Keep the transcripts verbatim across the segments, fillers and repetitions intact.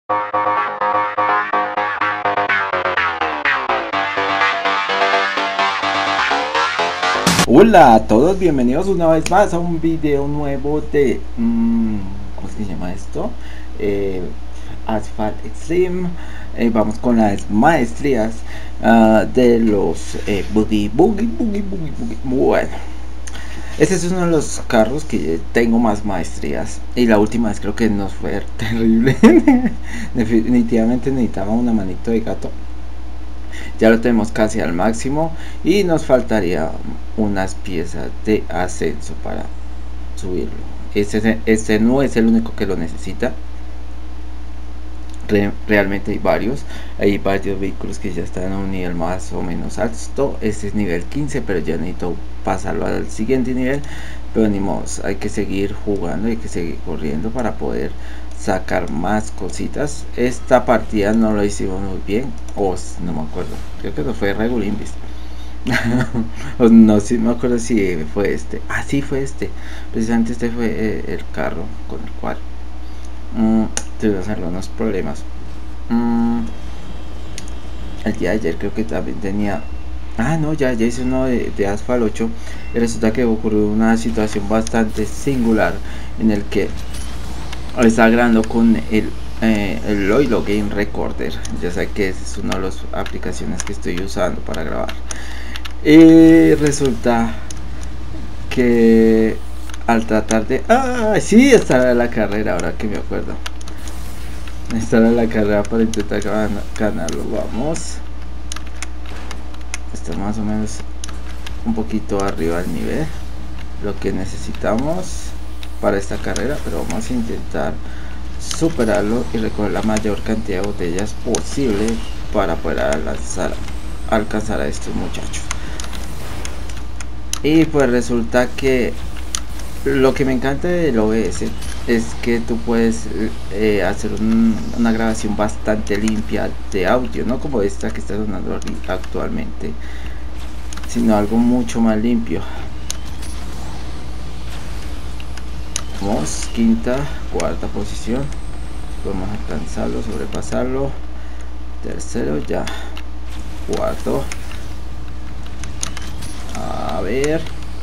Hola a todos, bienvenidos una vez más a un video nuevo de mmm, ¿cómo se llama esto? Eh, Asphalt Extreme. Eh, vamos con las maestrías uh, de los eh, boogie, boogie, boogie, boogie, boogie. Bueno, este es uno de los carros que tengo más maestrías, y la última vez creo que nos fue terrible. Definitivamente necesitaba una manito de gato. Ya lo tenemos casi al máximo y nos faltaría unas piezas de ascenso para subirlo. Este, este no es el único que lo necesita. Re, realmente hay varios. Hay varios vehículos que ya están a un nivel más o menos alto. Este es nivel quince, pero ya necesito pasarlo al siguiente nivel. Pero ni modo, hay que seguir jugando, hay que seguir corriendo para poder sacar más cositas. Esta partida no lo hicimos muy bien, o oh, no me acuerdo, creo que no fue Regular Invis. No, sí me acuerdo si fue este. Ah, sí fue este. Precisamente este fue eh, el carro con el cual mm, tuvimos algunos problemas. Mm, el día de ayer creo que también tenía. Ah, no, ya, ya hice uno de, de Asphalt ocho. Y resulta que ocurrió una situación bastante singular en el que está grabando con el, eh, el Loilo Game Recorder. Ya sé que es una de las aplicaciones que estoy usando para grabar. Y resulta que al tratar de... Ah, sí, esta era la carrera, ahora que me acuerdo. Esta era la carrera para intentar ganarlo. Vamos. Está más o menos un poquito arriba del nivel, lo que necesitamos para esta carrera, pero vamos a intentar superarlo y recoger la mayor cantidad de botellas posible para poder lanzar, alcanzar a estos muchachos. Y pues resulta que lo que me encanta del O B S es que tú puedes eh, hacer un, una grabación bastante limpia de audio, no como esta que está sonando actualmente, sino algo mucho más limpio. Vamos, quinta, cuarta posición, podemos alcanzarlo, sobrepasarlo. Tercero ya, cuarto, a ver,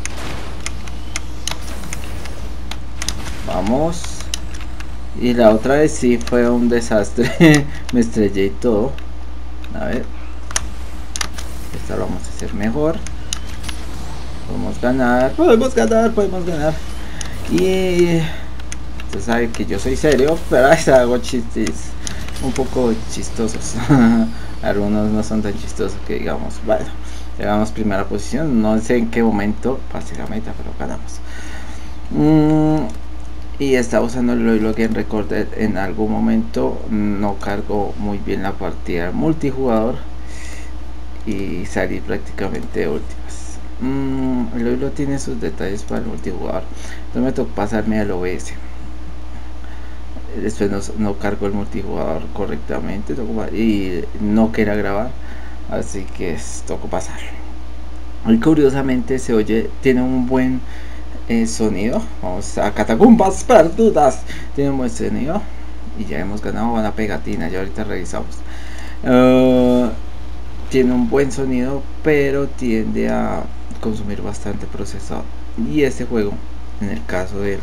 vamos. Y la otra vez sí fue un desastre. Me estrellé y todo. A ver, esta lo vamos a hacer mejor. Podemos ganar, podemos ganar, podemos ganar. Y usted sabe que yo soy serio, pero hago chistes un poco chistosos. Algunos no son tan chistosos que digamos. Bueno, llegamos primera posición. No sé en qué momento pasé la meta, pero ganamos. Mm, y estaba usando el Loilo Game Recorder. En algún momento no cargó muy bien la partida multijugador y salí prácticamente de últimas. Mm, el Loilo tiene sus detalles para el multijugador. Entonces me tocó pasarme al O B S. Después no, no cargo el multijugador correctamente y no quería grabar, así que tocó pasarlo. Y curiosamente se oye, tiene un buen eh, sonido. Vamos a Catacumbas Perdudas, tiene un buen sonido y ya hemos ganado una pegatina, ya ahorita revisamos. Uh, tiene un buen sonido, pero tiende a consumir bastante procesador, y este juego, en el caso de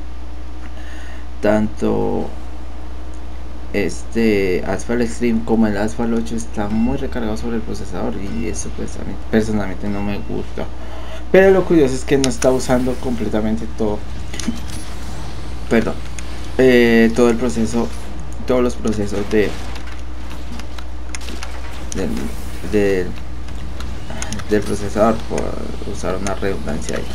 tanto este Asphalt Extreme como el Asphalt ocho, está muy recargado sobre el procesador, y eso pues a mí personalmente no me gusta. Pero lo curioso es que no está usando completamente todo, perdón, eh, todo el proceso, todos los procesos de del, del, del procesador, por usar una redundancia ahí,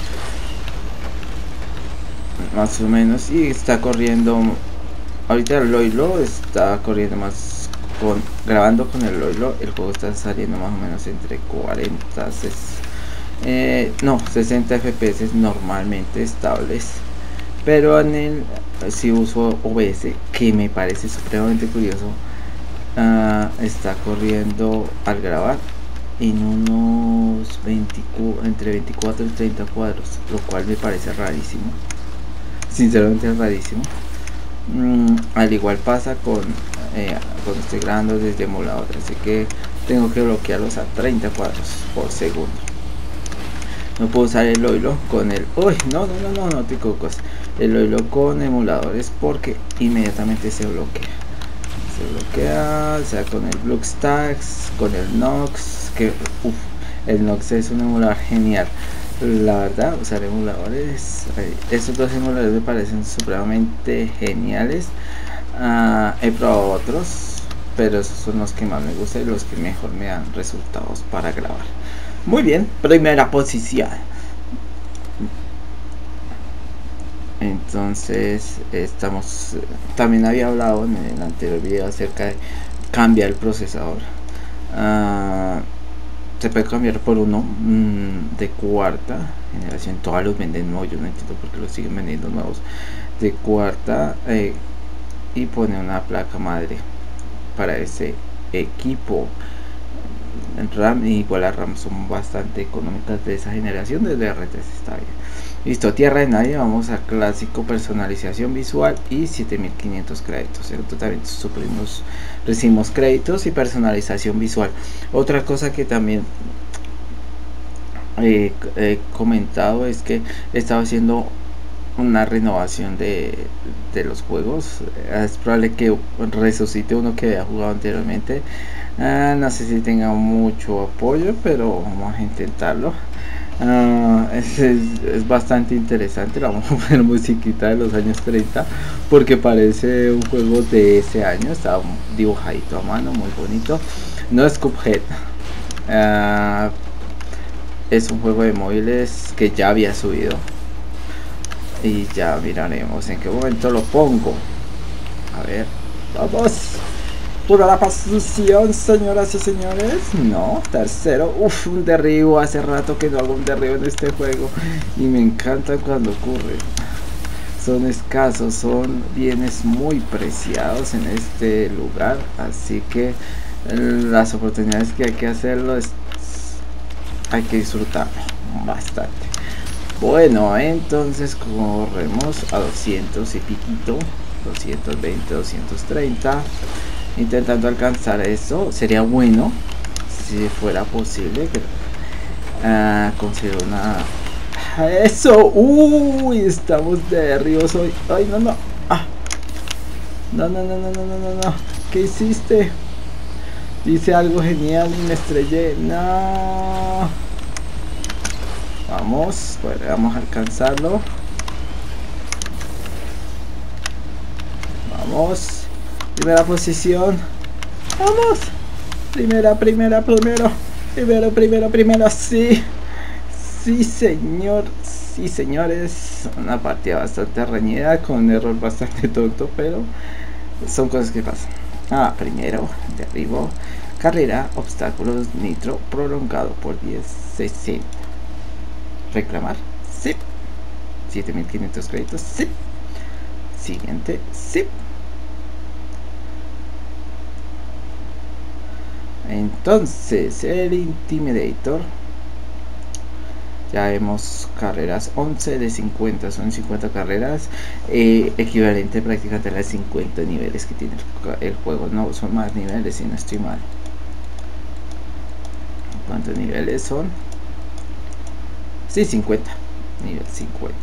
más o menos. Y está corriendo ahorita el Loilo, está corriendo más con grabando con el Loilo. El juego está saliendo más o menos entre cuarenta, eh, no, sesenta F P S normalmente estables, pero en el si uso O B S, que me parece supremamente curioso, uh, está corriendo al grabar en unos veinticuatro, entre veinticuatro y treinta cuadros, lo cual me parece rarísimo, sinceramente es rarísimo. Mm, al igual pasa con eh, cuando estoy grabando desde emulador, así que tengo que bloquearlos a treinta cuadros por segundo. No puedo usar el oilo con el uy no no no no no te cocos el oilo con emuladores porque inmediatamente se bloquea se bloquea, o sea, con el BlueStacks, con el Nox, que uf, el Nox es un emulador genial, la verdad. Usar emuladores, estos dos emuladores me parecen supremamente geniales. Uh, he probado otros, pero esos son los que más me gustan y los que mejor me dan resultados para grabar. Muy bien, primera posición. Entonces estamos, también había hablado en el anterior video acerca de cambiar el procesador. Uh, se puede cambiar por uno mmm, de cuarta generación. Todos los venden nuevos, yo no entiendo por qué los siguen vendiendo nuevos de cuarta, eh, y pone una placa madre para ese equipo. RAM igual a RAM son bastante económicas de esa generación. Desde R T S está bien. Listo, tierra de nadie, vamos a clásico, personalización visual y siete mil quinientos créditos. En total suprimos, recibimos créditos y personalización visual. Otra cosa que también he, he comentado es que he estado haciendo una renovación de, de los juegos. Es probable que resucite uno que había jugado anteriormente. Uh, no sé si tenga mucho apoyo, pero vamos a intentarlo. Uh, es, es, es bastante interesante. Vamos a poner musiquita de los años treinta porque parece un juego de ese año. Está dibujadito a mano, muy bonito. No es Cuphead, uh, es un juego de móviles que ya había subido y ya miraremos en qué momento lo pongo. A ver, vamos. Pura la posición, señoras y señores. No, tercero. Uf, un derribo. Hace rato que no hago un derribo en este juego y me encanta cuando ocurre. Son escasos, son bienes muy preciados en este lugar, así que las oportunidades que hay que hacerlo es, hay que disfrutarlo bastante. Bueno, entonces corremos a doscientos y piquito, doscientos veinte, doscientos treinta. Intentando alcanzar eso. Sería bueno si fuera posible que uh, consiga una eso. Uy, estamos de derribos hoy. Ay, no, no. Ah. No, no, no, no, no, no, no, no. ¿Qué hiciste? Dice algo genial y me estrellé. No. Vamos, pues vamos a alcanzarlo. Vamos. Primera posición. Vamos. Primera, primera, primero. Primero, primero, primero. Sí. Sí, señor. Sí, señores. Una partida bastante reñida con un error bastante tonto, pero son cosas que pasan. Ah, primero, derribo. Carrera, obstáculos, nitro, prolongado por diez sesenta. Reclamar. Sí. siete mil quinientos créditos. Sí. Siguiente. Sí. Entonces el Intimidator, ya vemos carreras once de cincuenta, son cincuenta carreras, eh, equivalente prácticamente a las cincuenta niveles que tiene el, el juego. No, son más niveles si no estoy mal. ¿Cuántos niveles son? Sí, cincuenta, nivel cincuenta.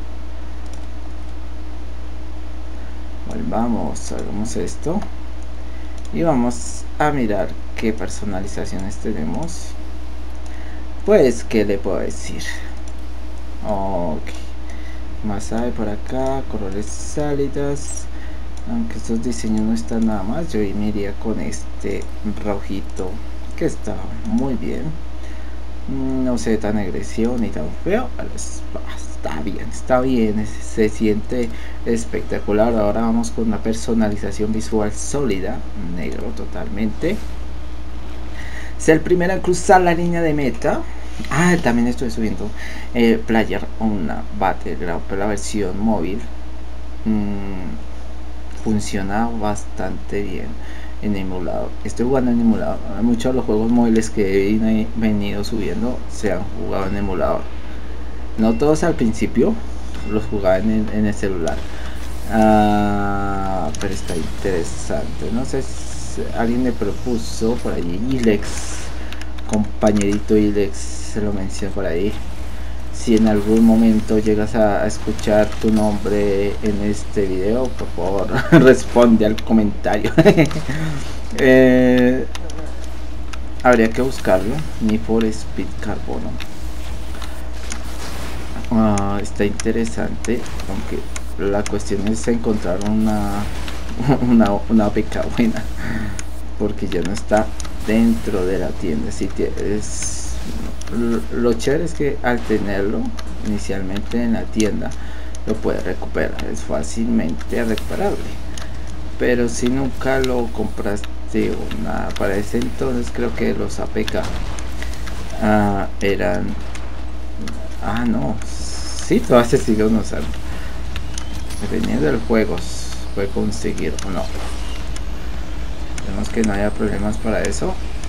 Volvamos, hagamos esto y vamos a mirar qué personalizaciones tenemos. Pues, ¿qué le puedo decir? Ok, más hay por acá, colores sálidas, aunque estos diseños no están nada más. Yo me iría con este rojito que está muy bien, no se ve tan agresivo ni tan feo. Está bien, está bien, se siente espectacular. Ahora vamos con una personalización visual sólida, negro totalmente. Es el primero en cruzar la línea de meta. Ah, también estoy subiendo eh, Player una Battleground, pero la versión móvil mmm, funciona bastante bien en emulador. Estoy jugando en emulador. Muchos de los juegos móviles que he venido subiendo se han jugado en emulador. No todos al principio los jugaba en el, en el celular, Ah, pero está interesante. No sé si alguien me propuso por allí, Ilex, compañerito Ilex, se lo menciono por ahí. Si en algún momento llegas a, a escuchar tu nombre en este video, por favor responde al comentario. eh, habría que buscarlo. Need for Speed Carbono. Uh, está interesante, aunque la cuestión es encontrar una una, una beca buena, porque ya no está dentro de la tienda. Si es, lo chévere es que al tenerlo inicialmente en la tienda lo puedes recuperar, es fácilmente recuperable. Pero si nunca lo compraste o nada para ese entonces, creo que los A P K uh, eran ah no sí, todavía se siguen usando dependiendo del juego, puede conseguir o no. Vemos que no haya problemas para eso,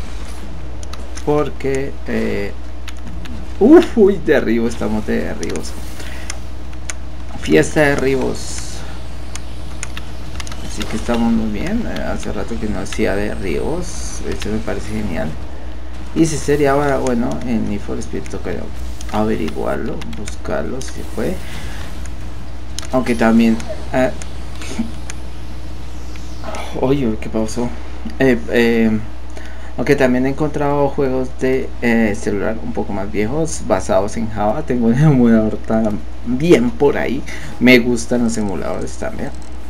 porque eh, uf, uy, derribos, estamos de derribos, fiesta de derribos, así que estamos muy bien. Hace rato que no hacía derribos, esto me parece genial, y si sería ahora bueno en Need for Speed toca averiguarlo, buscarlo si fue, aunque también eh, oye, ¿qué pasó? Eh, eh, aunque también he encontrado juegos de eh, celular un poco más viejos basados en Java. Tengo un emulador también por ahí. Me gustan los emuladores también.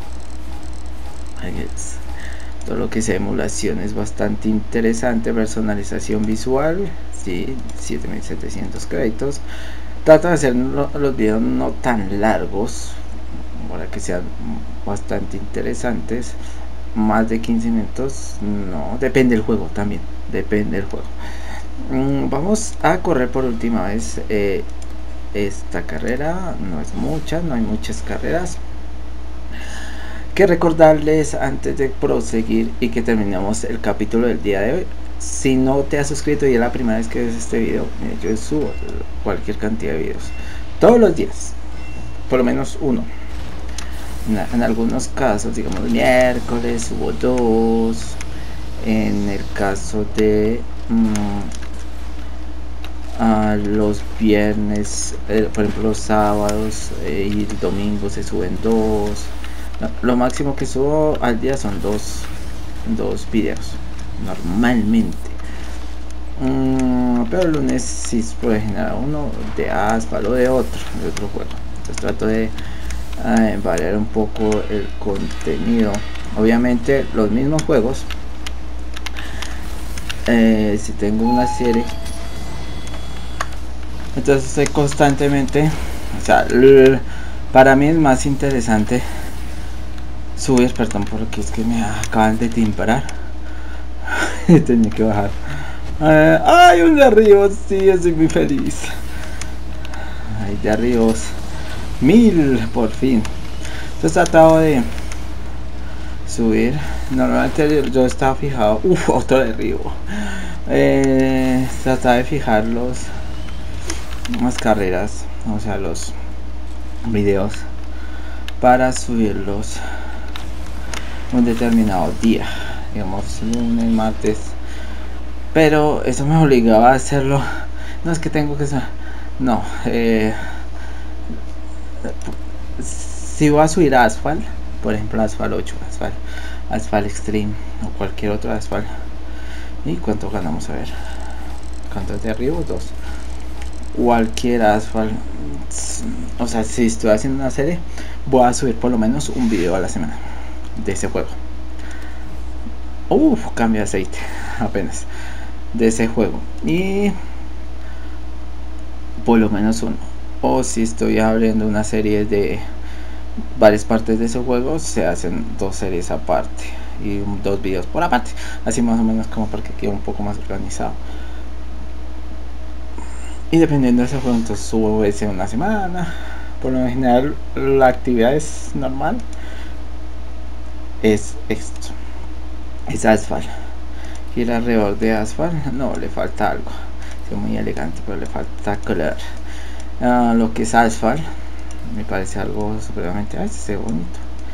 Todo lo que sea emulación es bastante interesante. Personalización visual, sí, siete mil setecientos créditos. Trato de hacer lo, los videos no tan largos para que sean bastante interesantes. Más de quince minutos, no, depende del juego también, depende del juego. Mm, vamos a correr por última vez eh, esta carrera, no es mucha, no hay muchas carreras. Que recordarles antes de proseguir y que terminemos el capítulo del día de hoy. Si no te has suscrito y es la primera vez que ves este video, eh, yo subo cualquier cantidad de videos todos los días, por lo menos uno. En algunos casos, digamos miércoles hubo dos. En el caso de mmm, a los viernes, eh, por ejemplo los sábados eh, y el domingo se suben dos. Lo máximo que subo al día son dos dos videos normalmente. Mm, pero el lunes sí puede generar uno de Asphalt o de otro de otro juego. Entonces trato de Eh, variar un poco el contenido. Obviamente los mismos juegos, eh, si tengo una serie, entonces estoy constantemente, o sea, para mí es más interesante subir, perdón, porque es que me acaban de timbrar. Tenía que bajar. eh, ay, un derribo, sí, estoy muy feliz. Ay, derribos mil por fin. Entonces tratado de subir. Normalmente yo estaba fijado. Uff, otro derribo. Eh, trataba de fijar los las carreras, o sea, los videos para subirlos un determinado día, digamos lunes, martes. Pero eso me obligaba a hacerlo. No es que tengo que ser. No. Eh, si voy a subir a Asphalt, por ejemplo Asphalt ocho, Asphalt, Asphalt Extreme o cualquier otro Asphalt, y cuánto ganamos, a ver, cuántos de arriba, dos, cualquier Asphalt, o sea, si estoy haciendo una serie, voy a subir por lo menos un video a la semana de ese juego. Uff, cambio de aceite apenas de ese juego, y por lo menos uno. O si estoy abriendo una serie de varias partes de ese juego, se hacen dos series aparte y dos videos por aparte, así más o menos, como para que quede un poco más organizado. Y dependiendo de ese juego, entonces subo ese una semana. Por lo general la actividad es normal, es esto, es Asphalt. Y el alrededor de Asphalt no, le falta algo, es muy elegante, pero le falta color. Uh, lo que es Asphalt me parece algo supremamente, ay, se ve bonito.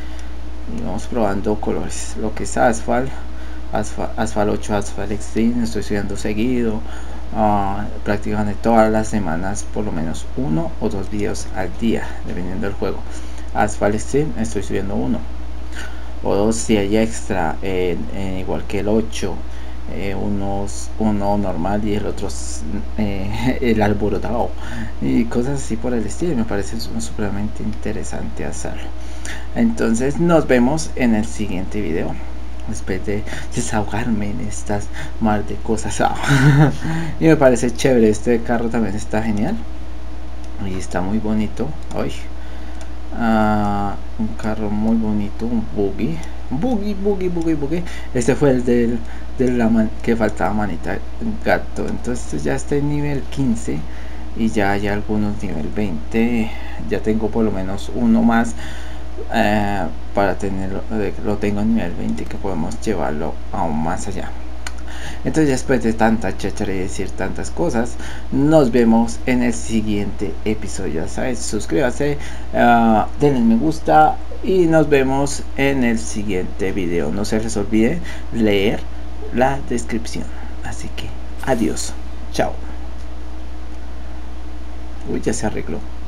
y vamos probando colores. Lo que es Asphalt, Asphalt, Asphalt ocho, Asphalt Extreme, estoy subiendo seguido, uh, prácticamente todas las semanas, por lo menos uno o dos videos al día, dependiendo del juego. Asphalt Extreme estoy subiendo uno o dos si hay extra, eh, eh, igual que el ocho. Eh, unos uno normal y el otro eh, el alborotado y cosas así por el estilo. Me parece supremamente interesante hacerlo. Entonces nos vemos en el siguiente video, después de desahogarme en estas mar de cosas. Y me parece chévere, este carro también está genial y está muy bonito hoy. Uh, un carro muy bonito, un buggy, buggy, buggy, buggy, buggy. Este fue el del, de la man que faltaba manita gato. Entonces ya está en nivel quince y ya hay algunos nivel veinte. Ya tengo por lo menos uno más eh, para tenerlo, lo tengo en nivel veinte, que podemos llevarlo aún más allá. Entonces, después de tanta cháchara y decir tantas cosas, nos vemos en el siguiente episodio. Ya sabes, suscríbase, uh, denle me gusta y nos vemos en el siguiente video. No se les olvide leer la descripción. Así que adiós, chao. Uy, ya se arregló.